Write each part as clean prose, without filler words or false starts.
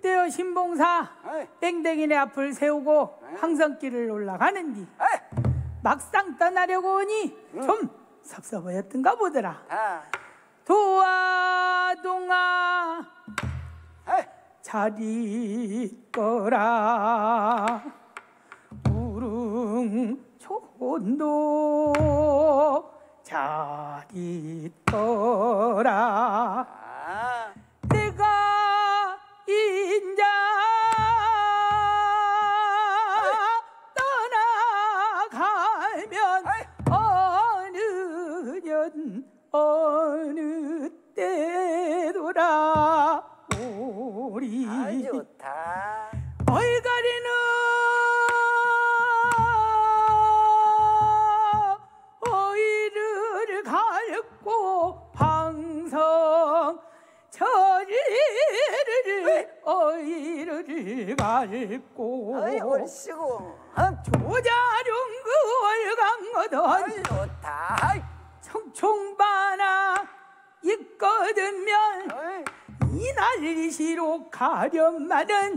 그때요 신봉사 땡땡이네 앞을 세우고 황성길을 올라가는디 막상 떠나려고 하니 좀 섭섭하였던가 보더라. 도화동아 잘 있거라 우릉촌도 잘 있거라 내가 인자 떠나가면 어느 년 어느 때 돌아오리. 좋다. 얼갈이는 어이를 갈고 방성 처리를 어이를 갈고 얼씨구 조자룡 그 월강어던 좋다. 청총바나 있거든면 이날리시로 가련마는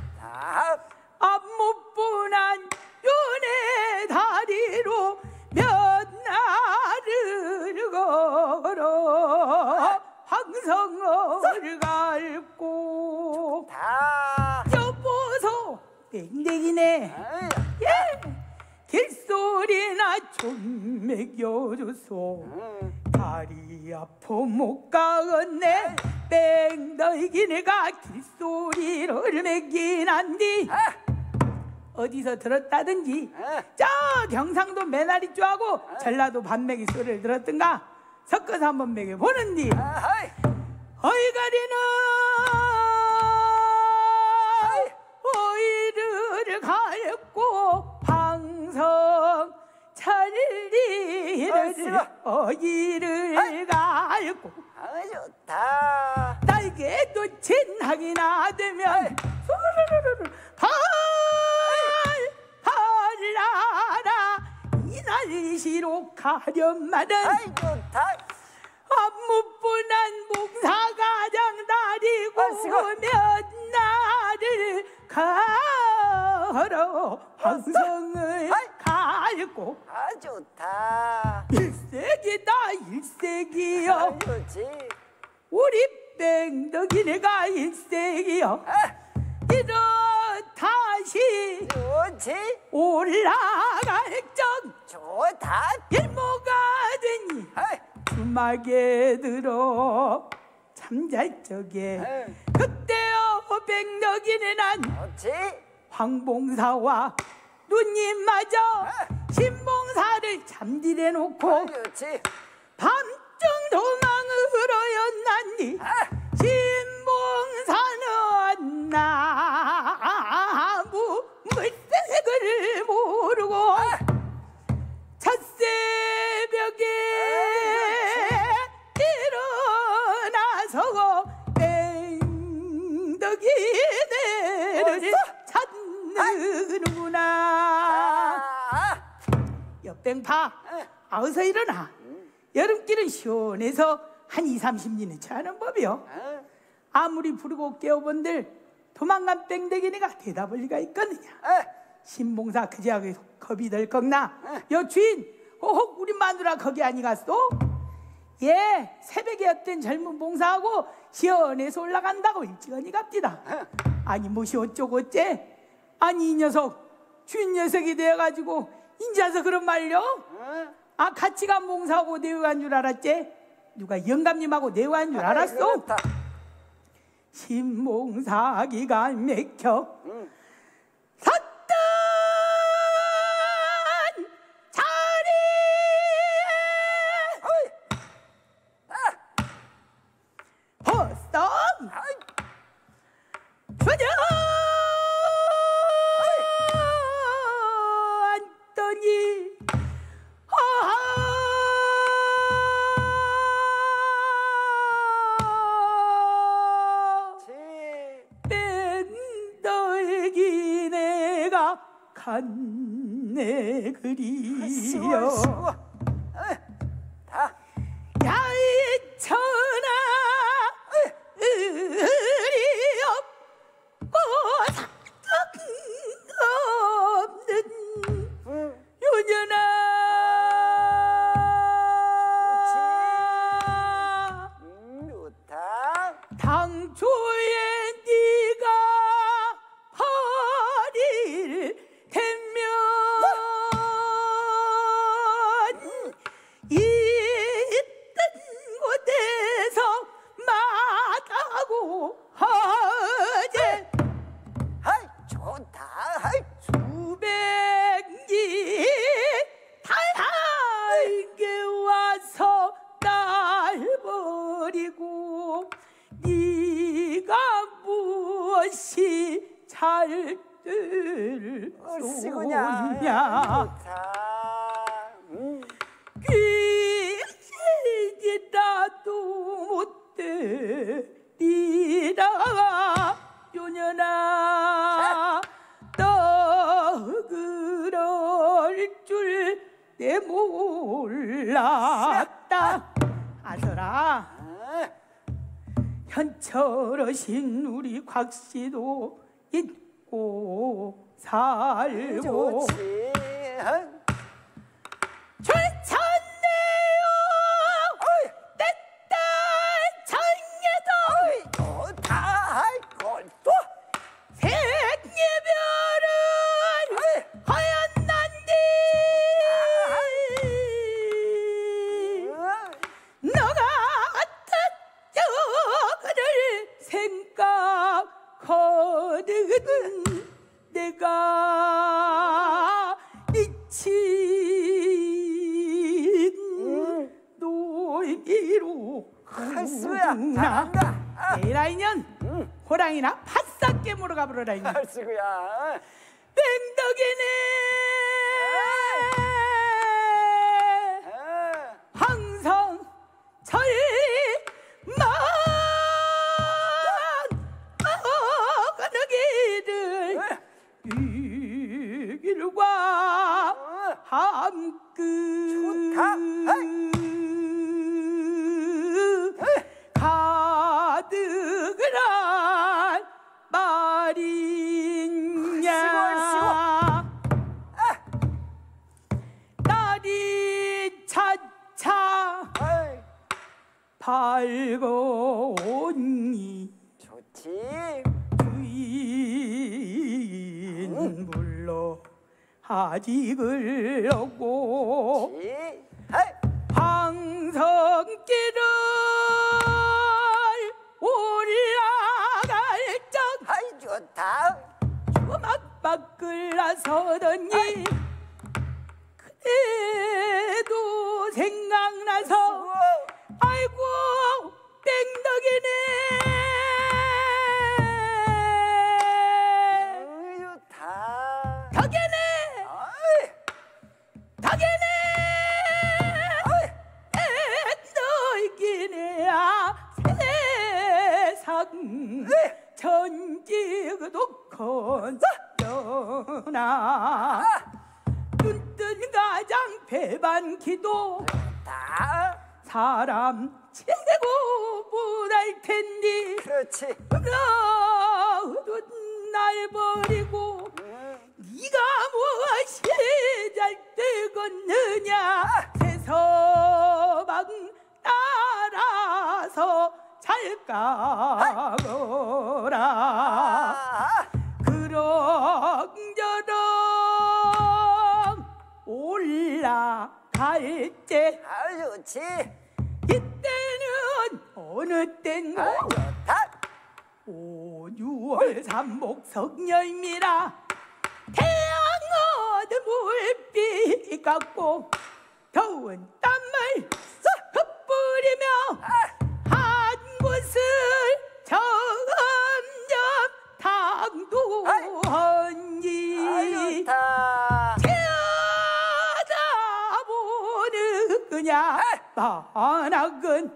앞못분한 연애 다리로 몇 날을 걸어 황성을 갈고 여보소 땡땡이네 길소리나 좀 먹여줘소 다리 아파 못 가겠네 뺑덕이네가 길소리를 먹긴 한디 어디서 들었다든지 저 경상도 매나리 쪼하고 전라도 반매기 소리를 들었던가 섞어서 한번 먹여보는디 어이가리는 어이를 갈고 방성 찰리를 어이를 갈고 좋다. 날개도 진하기나 되면 발라라 이날시로 가련마는 좋다. 앞무분한 몽사가장 다리고 몇 날을 걸어 황성을 갈고 좋다. 일색이다 일색이여 좋지. 우리 뺑덕이네가 일색이여 이렇다시 좋지. 올라갈 적 좋다. 일모가 되니 주막에 들어 잠잘 적에 그때요 뺑덕이네 난 좋지. 황봉사와 누님마저 신봉사를 잠들여 놓고 좋지. 밤중 도망으로 였나니 신봉사는 나무 물색을 모르고 찻새벽에 일어나서 뺑덕이네를 찾는구나. 옆뱅파 어서 일어나. 여름길은 시원해서 한 2, 30리는 차는 법이요. 아무리 부르고 깨워본들 도망간 뺑덕이네가 대답할 리가 있겠느냐. 신봉사 그지하게 겁이 덜컥나. 여 주인 혹 우리 마누라 거기 아니 갔소? 예 새벽에 어떤 젊은 봉사하고 시원해서 올라간다고 일찍하니 갑디다. 아니 뭐시 어쩌고 어째? 아니 이 녀석 주인 녀석이 되어가지고 인자서 그런 말요? 아 같이 간 봉사하고 내외간 줄 알았지? 누가 영감님하고 내외간 줄 알았어? 신봉사기가 맥혀 섰던 자리 허성 주저 앉더니 뺀더기 내가 갔네 그리여 야이천아 의리여 당초에 네가 허리를 대면 있던 곳에서 마다고 하제 아이 좋다. 아이 수백리 달게 와서 날 버리고 네가 무엇이 잘들 얼씨구냐. 쏘냐 좋다. 귀신이라도 못되리라 요년아 너 그럴 줄 내 몰랐다 아서라 현철어신 우리 곽씨도 잊고 살고 좋지. 좋잖네요 내 딸 정예도 어이 좋다. 아이 꼴도. 생예별은 하였난디 너가 어떤 저거를 생각하는 내가 미친 노이로 할수야 잘한다. 에라이년 호랑이나 바싹 깨물어 가버려라 이년 할수야. 뺑덕이네 항상 절만 어느 길을 이 길과 함께 좋다. 가득을 한 말이냐 날이 차차 아이 밝으니 좋지. 주인 불러 아직을 얻고 지. 아이 방성길을 올라갈 적 아이 좋다. 주막 밖을 나서더니 그래도 생각나서 아이고 땡덕이네 좋다. 덕이네 아이 덕이네 아이 너이기네야 세상 천지도 건져나 눈뜬 가장 배반기도 다. 사람 최고 못할 텐데 그렇지. 너도 날 버리고 네가 무엇이 잘 되겠느냐 세서방 따라서 잘 가거라 그런저런 올라갈 때 아유 좋지. 이때는 어느 땐가 아유 좋다. 5, 6월 삼복석열미라 태양 어둠 물빛 같고 더운 땀을 흩뿌리며 한 곳을 점점 당도하니 아유 좋다. 쳐다보는 그냥 반악은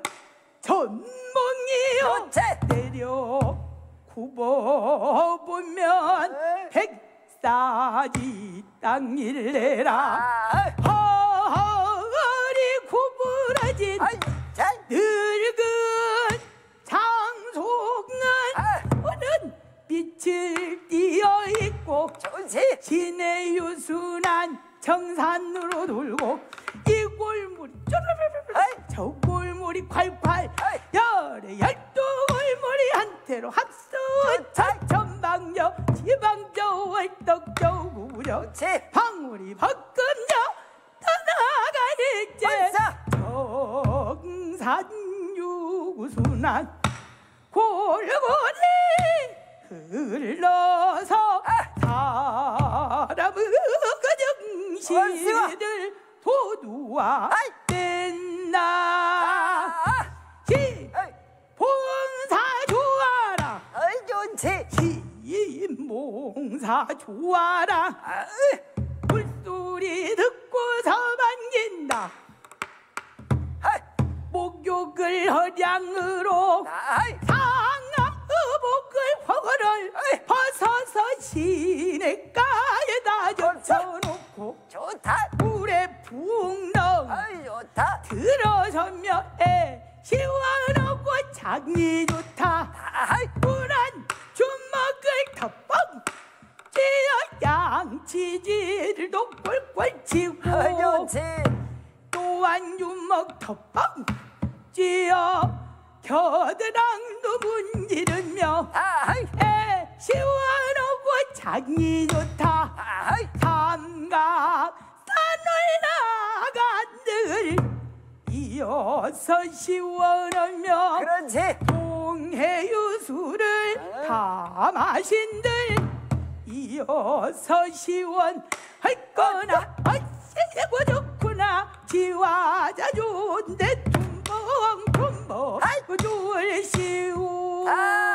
전몽이요 좋지. 내려 굽어보면 백사지 땅일래라 허리 구부러진 아이 잘. 늙은 장송은 오는 빛을 띄어있고 좋지. 시내 유순한 정산으로 돌고 이 골물이 쪼르르르르 저 골물이 콸콸 열에 12골물이 한 대로 합수 천방여 지방저 월덕저 구려 그렇지. 방울이 벗금여 떠나가리째 발사. 정산유구순한 골고리 흘러서 사람의 그 정신을 도두와 댄나 봉사 좋아라 어이 좋지. 시인봉사 좋아라 물소리 듣고서 반긴다 목욕을 허량으로 상하의복을 허를 벗어서 시냇가에다 젖혀놓고 좋다. 물에 붕덩 어이 좋다. 들어서며 시원하고 장이 좋다 불안 주먹을 덮어 쥐어 양치질도 꼴꼴 치고 어이 좋지. 또한 주먹 덮어 쥐어 겨드랑이도 문지르며 시원하고 장이 좋다 삼각 산을 나간들 이어서 시원하며 그렇지. 동해유수를 다 마신들 이어서 시원할 거나 아이고 좋구나 지화자 좋은데 tum벙 tum벙 좋을 시우